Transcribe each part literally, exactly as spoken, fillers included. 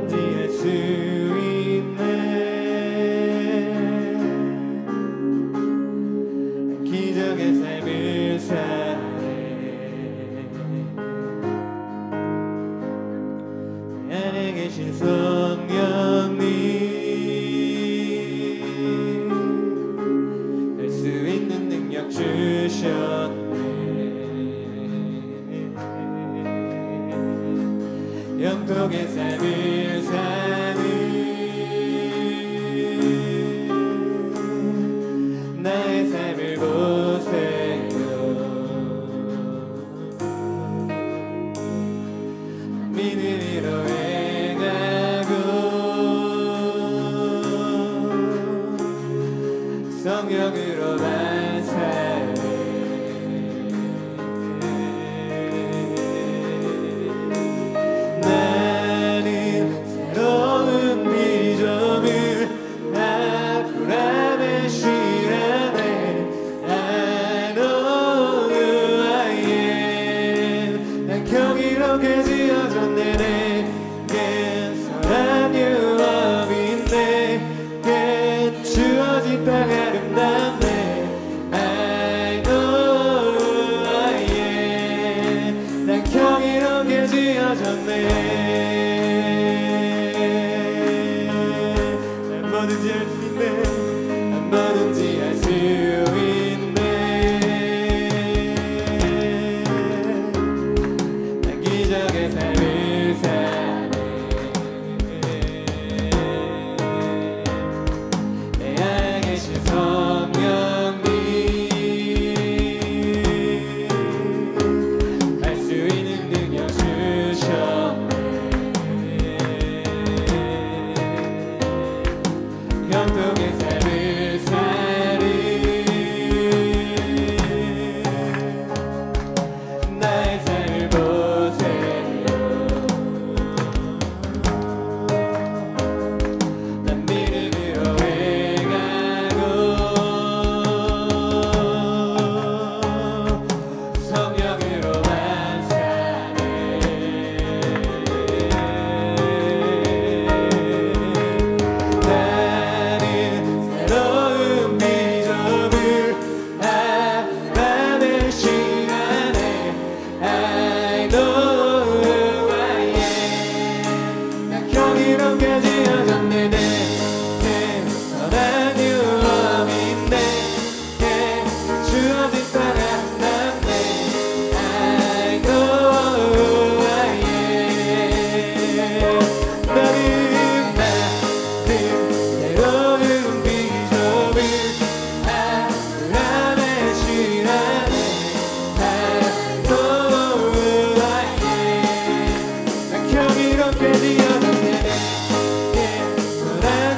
뭐든지 할 수 있네. 기적의 삶을 사네. 내 안에 계신 성령님 할 수 있는 능력 주셨네. 영통의 삶을 사는 나의 삶을 보세요. 믿음으로 행하고 성령으로 만사해. 나는 새로운 비전을 아브라함의 시간에 I know who I am. 난 경이롭게 지어졌네. 내게 선한 유업인데 내게 주어진 땅 아름답네. I know who I am. 난 경이롭게 지어졌네. 난 뭐든지 할 수 있네. 난 뭐든지 할 수 있네. 난 기적의 삶을 사네. 내 안에 계신 성령님 할 수 있는 능력 주셨네. 영통의 삶을 사는 나의 삶을 보세요. 난 믿음으로 행하고 성령으로 만사네. 나는 새로운 비전을 아브라함의 시간에 I know who I am. 난 경이롭게 지어졌네. 내게 선한 유업인데 내게 주어진 땅 아름답네. I know who I am. 나는 나는 새로운 비전을 아브라함의 시간에 I know who I am. 난 경이롭게 지어졌네. 내게 선한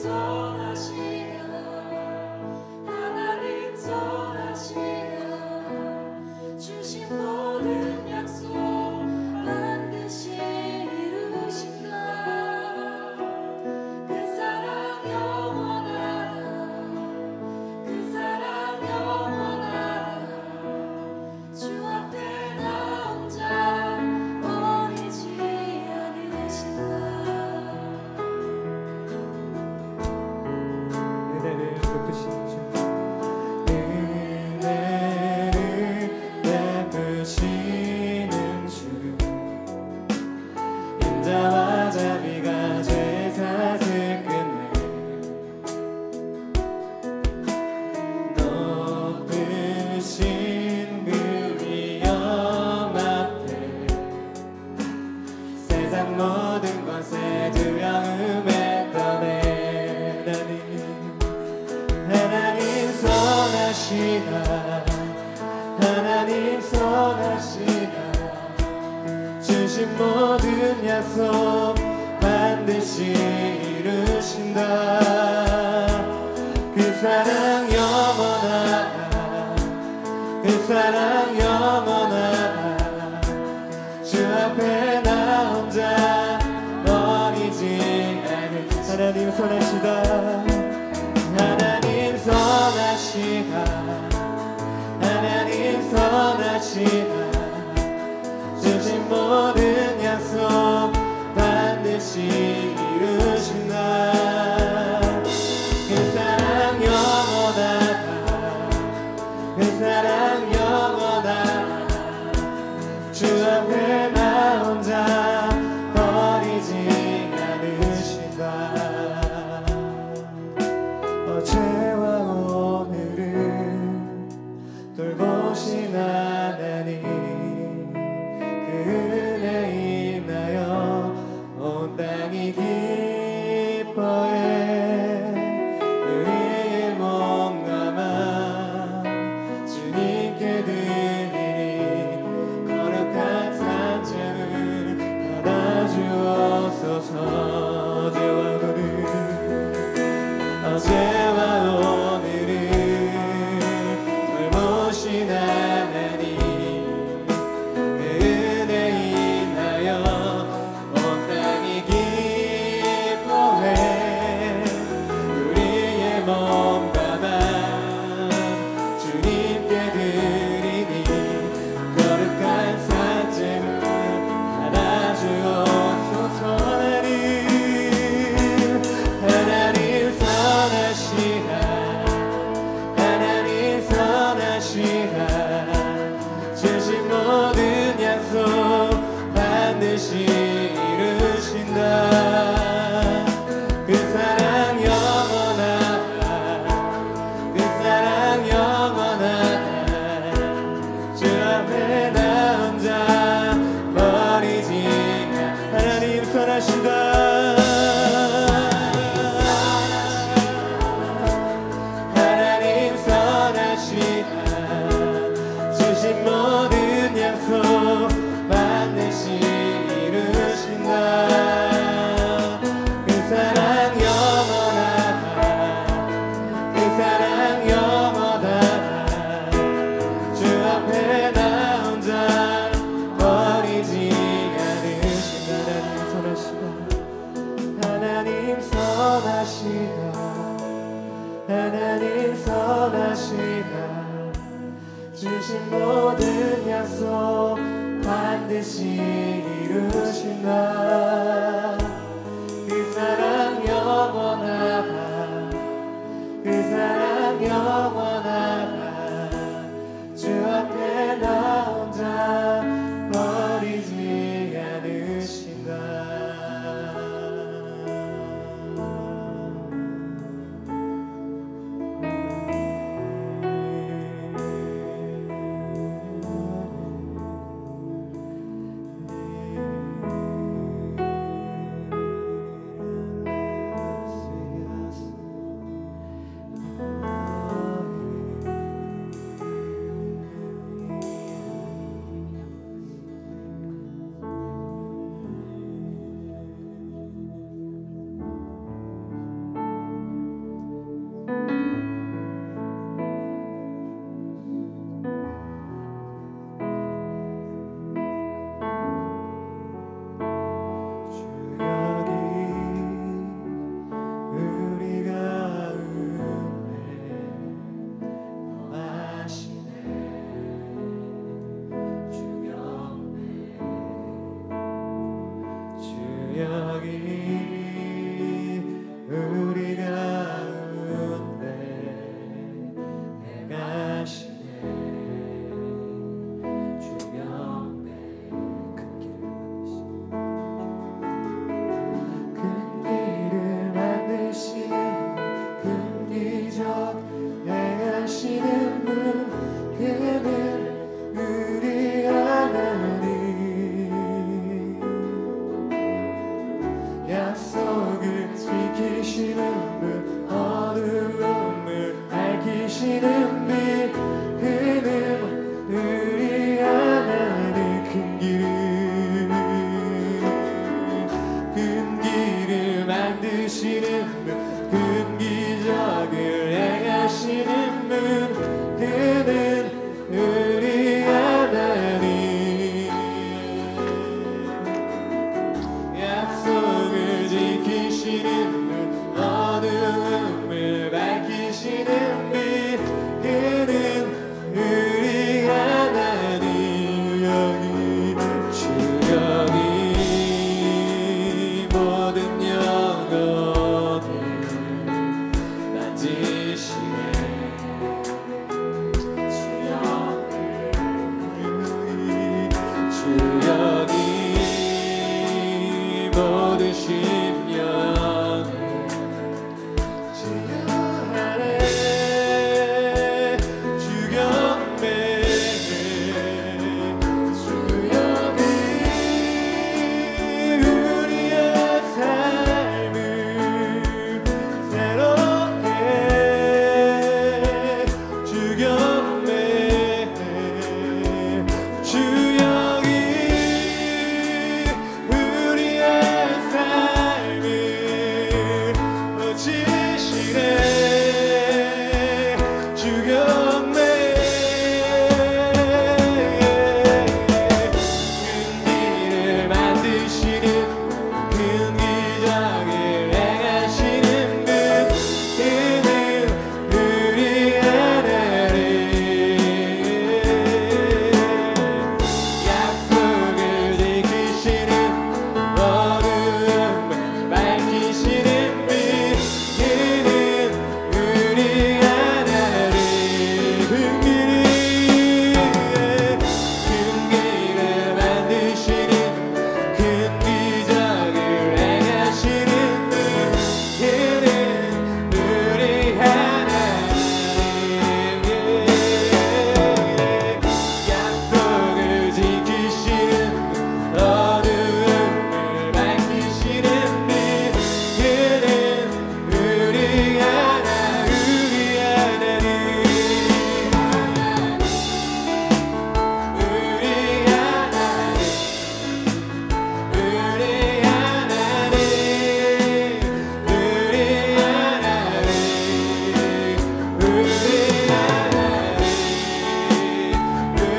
하나님 선하시다. 주신 모든 약속 반드시 이루신다. 그 사랑 영원하다. 그 사랑 영원하다. 주 앞에 나 혼자 버리지 않은 하나님 선하시다. 하나님 선하시다. 하나님 선하시다. 주신 모든 약속 반드시 이루신다. 그 사랑 영원하다. 그 사랑 영원하다. 주 앞에 나 혼자 버리지 않으신다. 어제와 오늘을 돌보신 하나님, 그 은혜 인하여 온 땅이 기뻐해. 우리의 몸감아 주님께 드리니 거룩한 산재를 받아주옵소서. 어제와 오늘 어제와 오늘을 돌보신 하나님, 그 은혜 인하여 온 땅이 기뻐해. 우리의 몸감아 주님께 드리니 거룩한 산재물 받아주옵소서. 하나님 하나님 선하시다. 하나님 선하시다. 주신 모든 약속 반드시 이루신다. 그 사랑 영원하다. 그 사랑 영원하다. 주 앞에 나 혼자 버리지 않 하나님 선하시다. 하나님 선하시다. 주신 모든 약속 반드시 이루신다. 그 사랑 영원하다. 그 사랑 영원하다. 주 앞에 나 혼자 버리지 않으신다. 하나님 선하시다. 하나님 선하시다. 하나님 선하시다. 주신 모든 약속 반드시 이루신다. 그 사랑 영원하다. 그 사랑 영원하다. 주 앞에 나 혼자 버리지 않으신다. 지키시는 분 어두움을 밝히시는 빛 그는 우리 하나님 큰 길을 큰 길을 만드시는 분 큰 기적을 행하시는 분 그는 우리 하나님 약속을 지키시는 분 어두움을 밝히시는 빛 그는 우리 하나님 여기 주 여기 모든 영광을 만지시네 주 여기 모든 심령 지연하네 주경배 주 여기 우리의 삶을 새롭게 주경배 주 여기 우리의 삶을 고치시네 주경배 큰 길을 만드시는 큰 기적을 행하시는 분 그는 우리 하나님 약속을 지키시는 어둠을 밝히시는 빛 그는 우리 하나님 큰 길을 큰 길을 만드시는 큰 기적을 행하시는 분 그는 우리 하나님 약속을 지키시는 어둠을 밝히시는 빛 그는 우리 하나님 우리 하나님 우리 하나님 우리 하나님 우리 하나님 우리 하나님 우리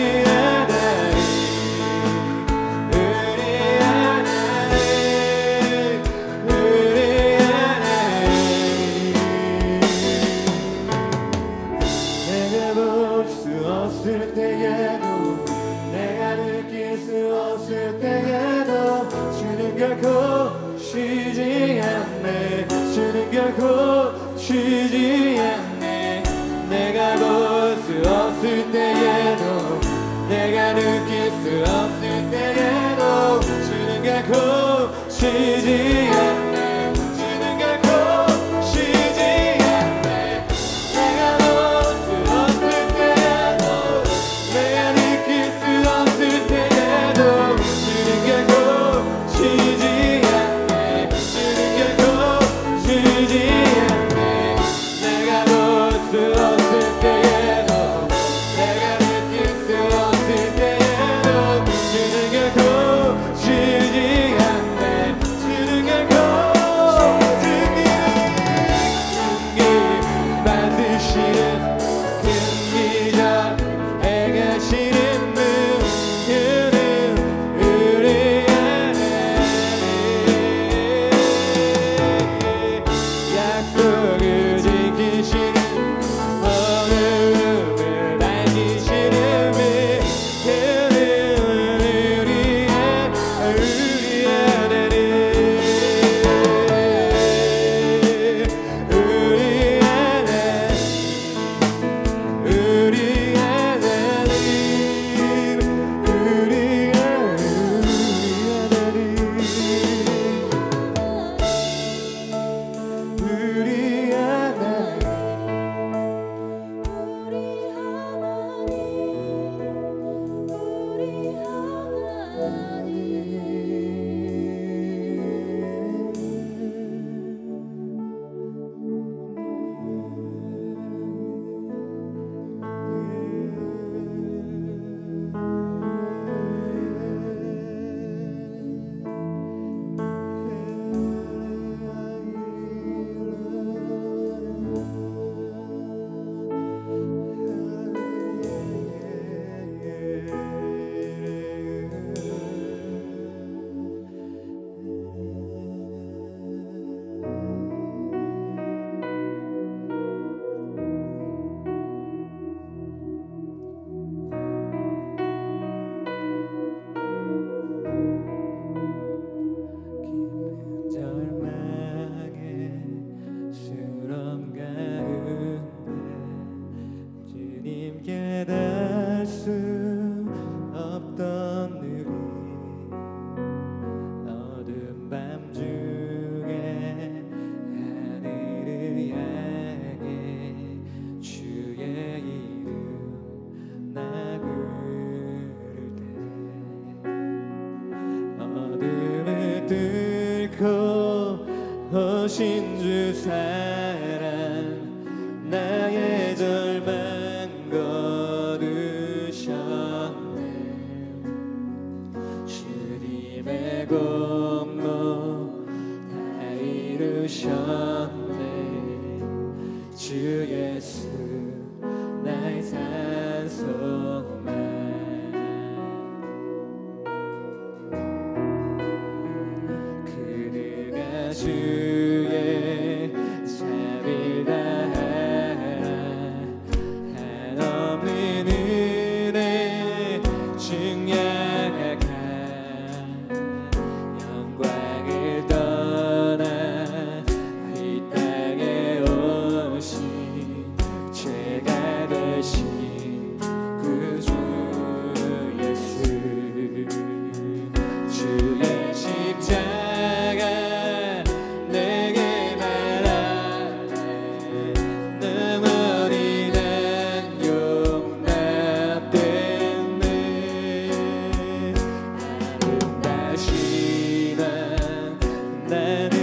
내가 볼 수 없을 때에도 내가 느낄 수 없을 때에도 주는 결코 쉬지 않네 주는 결코 쉬지 않네 내가 볼 수 없을 때에도 내가 느낄 수 없을 때에도 주는 결코 쉬지 않네 주는 결코 쉬지 않네 내가 볼 수 없을 때에도 내가 느낄 수 없을 때에도 주는 결코 쉬지 않네 주는 결코 쉬지 않네 내가 볼 수 없을 때에도 내가 느낄 수 없을 때에도 주는 결코 쉬지 않네 주는 결코 않고 오신 주 사랑 나의 절망 거두셨네. 주님의 공로 다 이루셨네. 주 예수 나의 산소만. 그대가 주의 자비를 다하라. 한없는 은혜 증량한 영광을 떠나 이 땅에 오신 죄가 되신 구주 예수. 주의 십자가 내게 말하네. 눈물이 난 용납됐네. 아름다시만 난